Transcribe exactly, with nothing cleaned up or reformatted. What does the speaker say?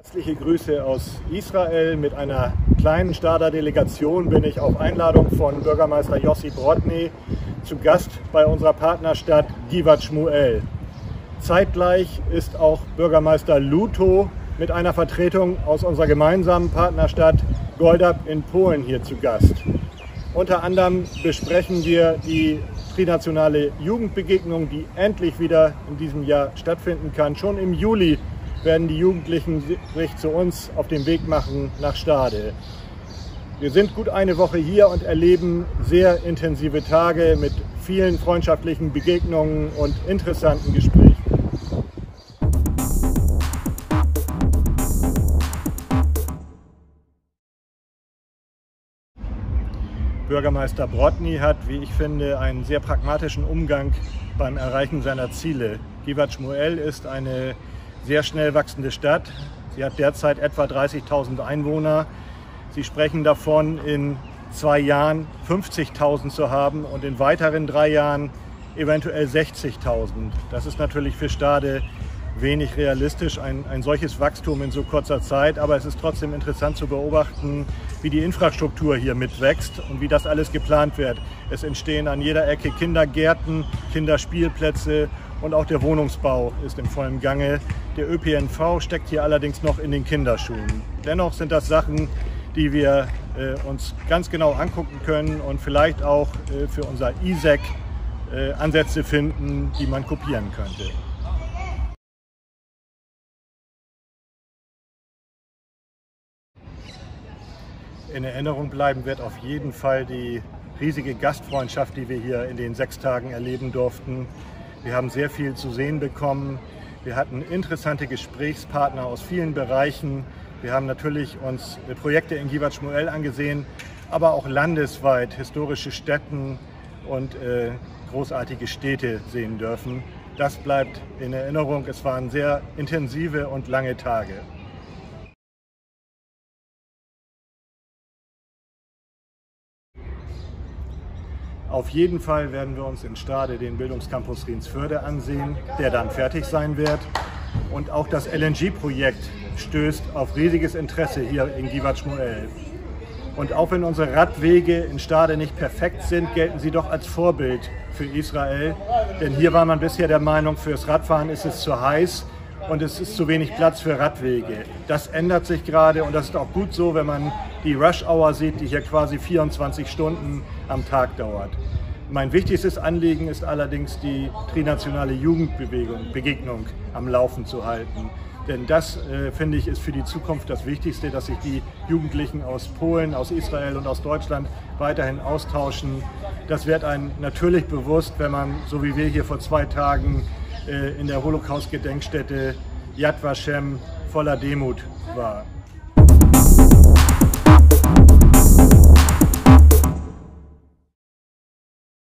Herzliche Grüße aus Israel. Mit einer kleinen Stader Delegation bin ich auf Einladung von Bürgermeister Yossi Brodny zu Gast bei unserer Partnerstadt Givat Shmuel. Zeitgleich ist auch Bürgermeister Luto mit einer Vertretung aus unserer gemeinsamen Partnerstadt Goldap in Polen hier zu Gast. Unter anderem besprechen wir die trinationale Jugendbegegnung, die endlich wieder in diesem Jahr stattfinden kann. Schon im Juli werden die Jugendlichen sich zu uns auf den Weg machen nach Stade. Wir sind gut eine Woche hier und erleben sehr intensive Tage mit vielen freundschaftlichen Begegnungen und interessanten Gesprächen. Bürgermeister Brodny hat, wie ich finde, einen sehr pragmatischen Umgang beim Erreichen seiner Ziele. Givat Shmuel ist eine sehr schnell wachsende Stadt. Sie hat derzeit etwa dreißigtausend Einwohner. Sie sprechen davon, in zwei Jahren fünfzigtausend zu haben und in weiteren drei Jahren eventuell sechzigtausend. Das ist natürlich für Stade wenig realistisch, ein, ein solches Wachstum in so kurzer Zeit. Aber es ist trotzdem interessant zu beobachten, wie die Infrastruktur hier mitwächst und wie das alles geplant wird. Es entstehen an jeder Ecke Kindergärten, Kinderspielplätze und auch der Wohnungsbau ist im vollen Gange. Der Ö P N V steckt hier allerdings noch in den Kinderschuhen. Dennoch sind das Sachen, die wir äh, uns ganz genau angucken können und vielleicht auch äh, für unser I S E C äh, Ansätze finden, die man kopieren könnte. In Erinnerung bleiben wird auf jeden Fall die riesige Gastfreundschaft, die wir hier in den sechs Tagen erleben durften. Wir haben sehr viel zu sehen bekommen. Wir hatten interessante Gesprächspartner aus vielen Bereichen. Wir haben natürlich uns Projekte in Givat Shmuel angesehen, aber auch landesweit historische Stätten und äh, großartige Städte sehen dürfen. Das bleibt in Erinnerung. Es waren sehr intensive und lange Tage. Auf jeden Fall werden wir uns in Stade den Bildungscampus Riensförde ansehen, der dann fertig sein wird. Und auch das L N G-Projekt stößt auf riesiges Interesse hier in Givat Shmuel. Und auch wenn unsere Radwege in Stade nicht perfekt sind, gelten sie doch als Vorbild für Israel. Denn hier war man bisher der Meinung, fürs Radfahren ist es zu heiß und es ist zu wenig Platz für Radwege. Das ändert sich gerade und das ist auch gut so, wenn man die Rush Hour sieht, die hier quasi vierundzwanzig Stunden am Tag dauert. Mein wichtigstes Anliegen ist allerdings, die trinationale Jugendbewegung, Begegnung am Laufen zu halten. Denn das, äh, finde ich, ist für die Zukunft das Wichtigste, dass sich die Jugendlichen aus Polen, aus Israel und aus Deutschland weiterhin austauschen. Das wird einem natürlich bewusst, wenn man, so wie wir hier vor zwei Tagen, äh, in der Holocaust-Gedenkstätte Yad Vashem voller Demut war.